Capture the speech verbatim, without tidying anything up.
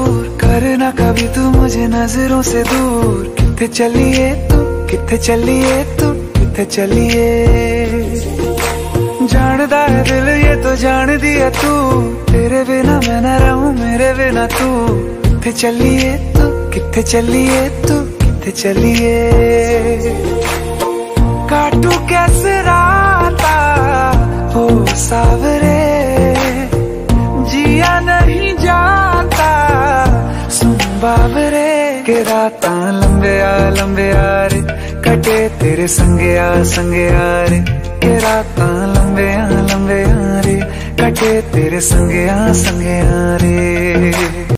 कसूर, करना कभी तू मुझे नजरों से दूर। किथे चलिए तू, किथे चलिए तू, किथे चलिए। जानदा है दिल ये तो जान दिया तू, तेरे बिना मैं न रहूं मेरे बिना तू। किथे चलिए तू, किथे चलिए तू, किथे चलिए। काटू कैसे राता हो सावरे, जिया नहीं जाता सुन बाबरे। के राता लंबे आ लंबे आ रे, कटे तेरे संगे आ संगे आ रे। के राता लंबे आ लंबे आ रे, कटे तेरे संगे आ संगे आ रे।